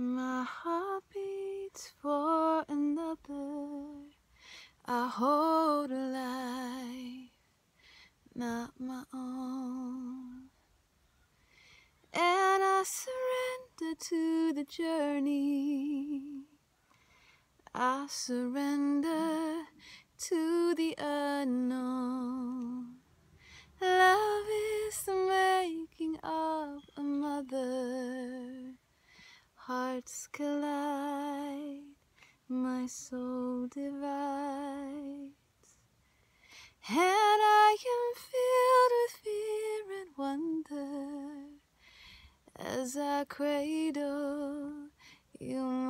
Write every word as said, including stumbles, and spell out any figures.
My heart beats for another. I hold a life not my own, and I surrender to the journey. I surrender to the unknown. Love is the making of a mother. Hearts collide, my soul divides, and I am filled with fear and wonder as I cradle you.